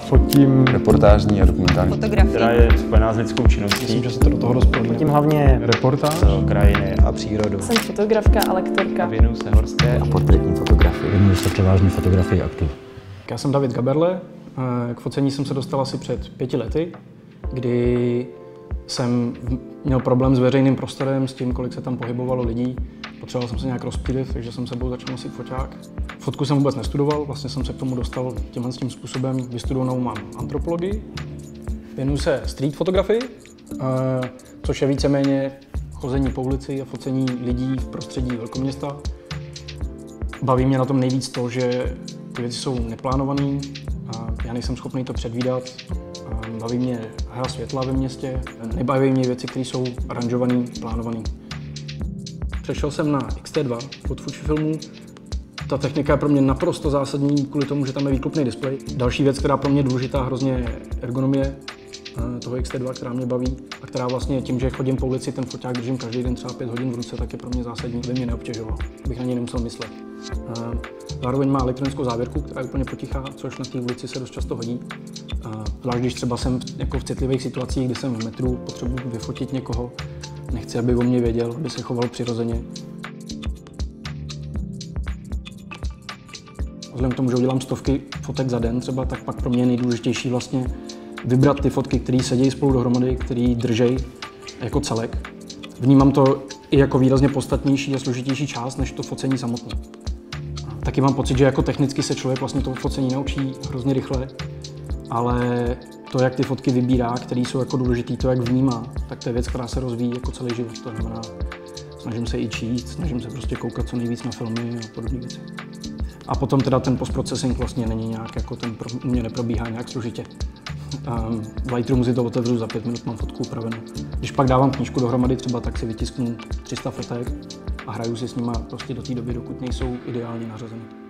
Fotím reportážní a dokumentární fotografii, která je spojená s lidskou činností. Myslím, že se to do toho dost promítne. Fotím hlavně reportáž, krajiny a přírodu. Jsem fotografka a lektorka. Věnuju se horské a portrétní fotografii. Věnuju se převážně fotografii aktu. Já jsem David Gaberle, k focení jsem se dostal asi před 5 lety, kdy jsem měl problém s veřejným prostorem, s tím, kolik se tam pohybovalo lidí. Potřeboval jsem se nějak rozptýlit, takže jsem sebou začal nosit foťák. Fotku jsem vůbec nestudoval, vlastně jsem se k tomu dostal tímhle tím způsobem. Vystudovanou mám antropologii. Věnuju se street fotografii, což je víceméně chození po ulici a focení lidí v prostředí velkoměsta. Baví mě na tom nejvíc to, že ty věci jsou neplánované, já nejsem schopný to předvídat. Baví mě hra světla ve městě, nebaví mě věci, které jsou aranžované, plánované. Přešel jsem na X-T2 od Fujifilmu. Ta technika je pro mě naprosto zásadní kvůli tomu, že tam je výklopný displej. Další věc, která pro mě je důležitá, hrozně je ergonomie toho X-T2, která mě baví a která vlastně tím, že chodím po ulici, ten foťák držím každý den třeba 5 hodin v ruce, tak je pro mě zásadní, aby mě neobtěžoval, abych na něj nemusel myslet. Zároveň má elektronickou závěrku, která je úplně potichá, což na té ulici se dost často hodí. Zvlášť když třeba jsem jako v citlivých situacích, kdy jsem v metru, potřebuji vyfotit někoho, nechci, aby o mě věděl, aby se choval přirozeně. Vzhledem k tomu, že udělám stovky fotek za den třeba, tak pak pro mě je nejdůležitější vlastně vybrat ty fotky, které sedějí spolu dohromady, které držej jako celek. Vnímám to i jako výrazně podstatnější a složitější část, než to focení samotné. Taky mám pocit, že jako technicky se člověk vlastně to focení naučí hrozně rychle, ale to, jak ty fotky vybírá, které jsou jako důležitý, to, jak vnímá, tak to je věc, která se rozvíjí jako celý život. To znamená, snažím se i číst, snažím se prostě koukat co nejvíc na filmy a podobné věci. A potom teda ten postprocessing vlastně není nějak, jako ten u mě neprobíhá nějak složitě. V Lightroomu si to otevřu, za 5 minut mám fotku upravenou. Když pak dávám knížku dohromady třeba, tak si vytisknu 300 fotek a hraju si s nima prostě do té doby, dokud nejsou ideálně nařazeny.